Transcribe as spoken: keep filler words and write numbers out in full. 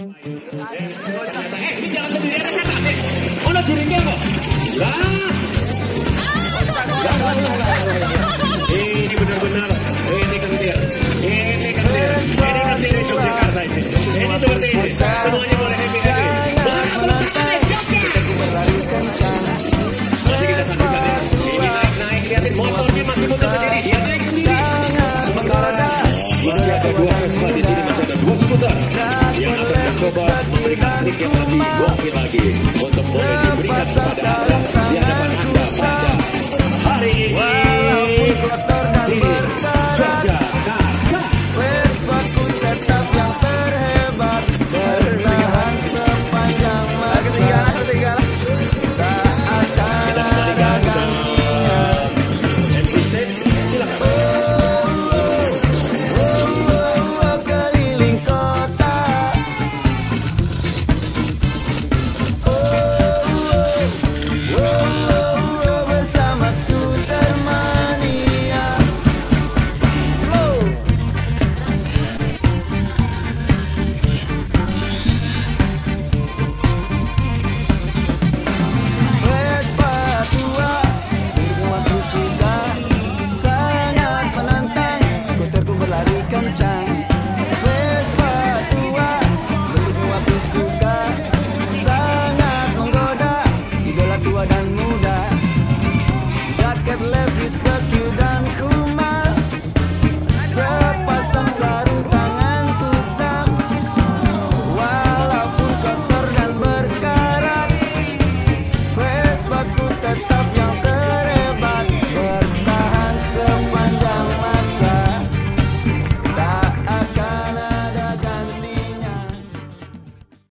Eh, ini jalan sendiri ada setan nih. Ono juringnya kok. Lah. Ini benar-benar ini kentir. Ini kentir. Ini kentir di Yogyakarta ini. Ini seperti ini. Semuanya boleh happy happy. Masih kita saksikan ya. Ini naik-naik, lihatin motornya masih muter sendiri. Dia naik sendiri. Sementara masih ada dua Vespa di sini, masih ada dua skuter yang akan mencoba memberikan trik yang lebih gokil lagi untuk boleh diberikan kepada di hadapan Anda pada hari ini.